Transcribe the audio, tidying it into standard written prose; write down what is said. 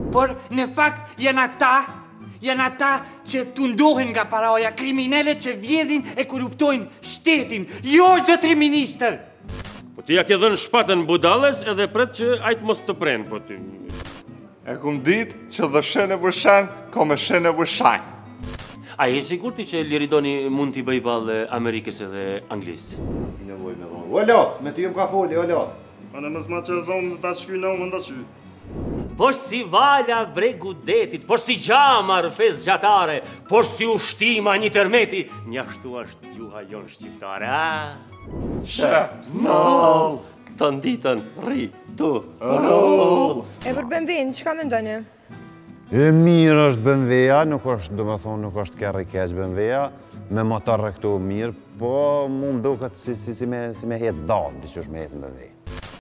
Por në fakt janë ata që tundohen nga paraja, kriminele që vjedhin e korruptojnë shtetin. Jo, zotri ministër! Po ti ja ke dhënë shpatën budalles edhe pret që ajtë mos të prenë, po ti. E kum ditë që dhe shene vëshan, ko me shene vëshan. A je sigur ti që Liridoni mund t'i bëj ballë Amerikës edhe Anglisë? Nevoj me dhonë. O lot, me ty jem ka foli, o lot. A në mësma që zonë zë ta shky në unë nda qy. Por si vala vregu detit, por si gjama rëfez gjatare, por si ushtima një tërmeti, njashtu është gjuha jonë shqiptare, a? Shep, nol! Të nditën, ri, tu, roll! E për BMW-n, që ka me ndoni? E mirë është BMW-a, nuk është, do me thonë, nuk është kërë i keq BMW-a, me motor këtu mirë, po mu më duket si me hecë dalë, diqysh me hecë BMW.